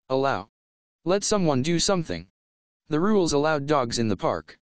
Allow. Let someone do something. The rules allowed dogs in the park.